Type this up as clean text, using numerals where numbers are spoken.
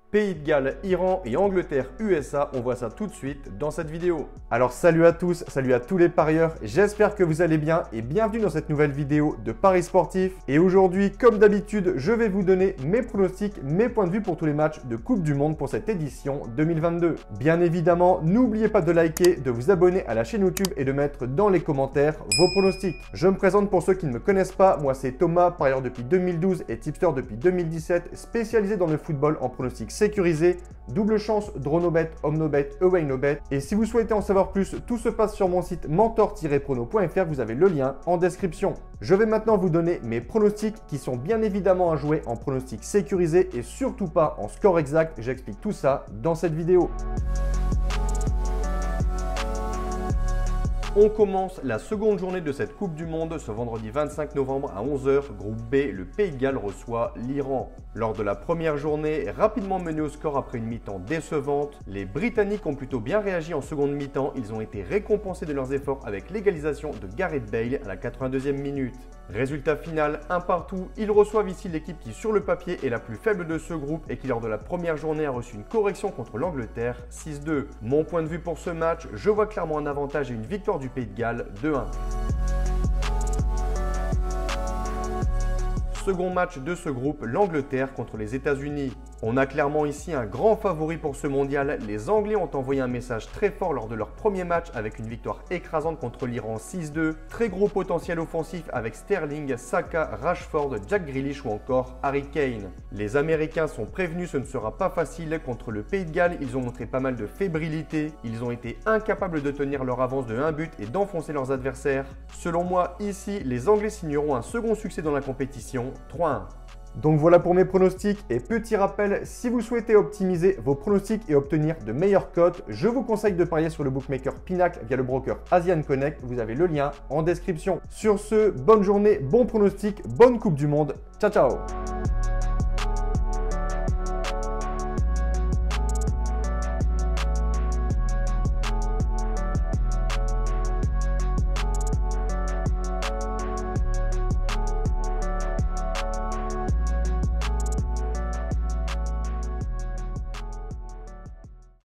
Pays de Galles, Iran et Angleterre, USA, on voit ça tout de suite dans cette vidéo. Alors salut à tous, salut à tous les parieurs, j'espère que vous allez bien et bienvenue dans cette nouvelle vidéo de Paris Sportif. Et aujourd'hui, comme d'habitude, je vais vous donner mes pronostics, mes points de vue pour tous les matchs de Coupe du Monde pour cette édition 2022. Bien évidemment, n'oubliez pas de liker, de vous abonner à la chaîne YouTube et de mettre dans les commentaires vos pronostics. Je me présente pour ceux qui ne me connaissent pas, moi c'est Thomas, parieur depuis 2012 et tipster depuis 2017, spécialisé dans le football en pronostics sécurisé, double chance, draw no bet, home no bet, away no bet. Et si vous souhaitez en savoir plus, tout se passe sur mon site mentor-prono.fr, vous avez le lien en description. Je vais maintenant vous donner mes pronostics qui sont bien évidemment à jouer en pronostics sécurisé et surtout pas en score exact. J'explique tout ça dans cette vidéo. On commence la seconde journée de cette Coupe du Monde ce vendredi 25 novembre à 11 h. Groupe B, le Pays de Galles reçoit l'Iran. Lors de la première journée, rapidement menée au score après une mi-temps décevante, les Britanniques ont plutôt bien réagi en seconde mi-temps. Ils ont été récompensés de leurs efforts avec l'égalisation de Gareth Bale à la 82e minute. Résultat final, un partout. Ils reçoivent ici l'équipe qui sur le papier est la plus faible de ce groupe et qui lors de la première journée a reçu une correction contre l'Angleterre 6-2. Mon point de vue pour ce match, je vois clairement un avantage et une victoire du Pays de Galles 2-1. Second match de ce groupe, l'Angleterre contre les États-Unis. On a clairement ici un grand favori pour ce mondial. Les Anglais ont envoyé un message très fort lors de leur premier match avec une victoire écrasante contre l'Iran 6-2. Très gros potentiel offensif avec Sterling, Saka, Rashford, Jack Grealish ou encore Harry Kane. Les Américains sont prévenus, ce ne sera pas facile contre le Pays de Galles. Ils ont montré pas mal de fébrilité. Ils ont été incapables de tenir leur avance de 1 but et d'enfoncer leurs adversaires. Selon moi, ici, les Anglais signeront un second succès dans la compétition, 3-1. Donc voilà pour mes pronostics et petit rappel, si vous souhaitez optimiser vos pronostics et obtenir de meilleures cotes, je vous conseille de parier sur le bookmaker Pinacle via le broker Asian Connect, vous avez le lien en description. Sur ce, bonne journée, bon pronostic, bonne Coupe du Monde, ciao ciao.